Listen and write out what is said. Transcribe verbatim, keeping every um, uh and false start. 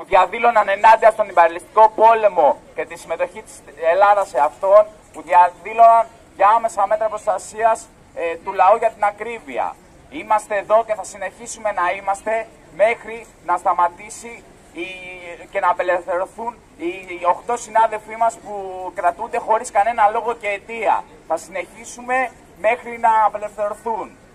διαδήλωναν ενάντια στον υπεριαλιστικό πόλεμο και τη συμμετοχή της Ελλάδας σε αυτόν, που διαδήλωναν για άμεσα μέτρα προστασίας ε, του λαού για την ακρίβεια. Είμαστε εδώ και θα συνεχίσουμε να είμαστε μέχρι να σταματήσει η, και να απελευθερωθούν οι, οι οχτώ συνάδελφοί μας που κρατούνται χωρίς κανένα λόγο και αιτία. Θα συνεχίσουμε μέχρι να απελευθερωθούν.